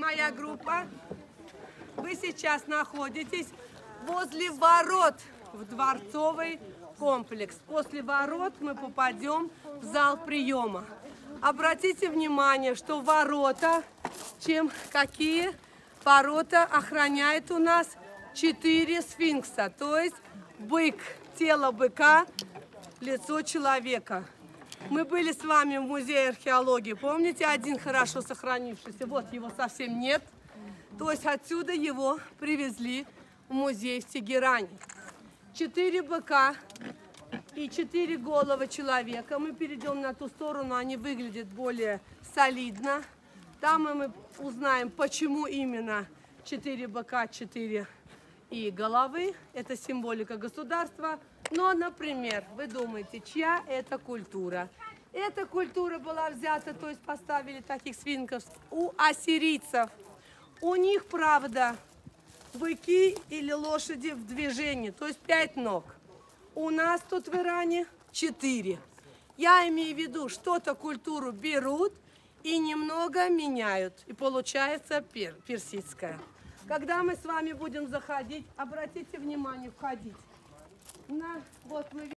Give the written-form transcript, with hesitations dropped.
моя группа, вы сейчас находитесь возле ворот в дворцовый комплекс. После ворот мы попадем в зал приема. Обратите внимание, что ворота, какие ворота охраняет у нас 4 сфинкса, то есть бык, тело быка, лицо человека. Мы были с вами в музее археологии, помните, один хорошо сохранившийся, вот его совсем нет, то есть отсюда его привезли в музей в Тегеране. 4 быка и 4 головы человека. Мы перейдем на ту сторону, они выглядят более солидно. Там мы узнаем, почему именно 4 быка, 4 и головы. Это символика государства. Но, например, вы думаете, чья это культура? Эта культура была взята, то есть поставили таких сфинксов у ассирийцев. У них, правда, быки или лошади в движении, то есть 5 ног. У нас тут в Иране 4. Я имею в виду, что-то культуру берут и немного меняют. И получается персидская. Когда мы с вами будем заходить, обратите внимание, входить. Вот мы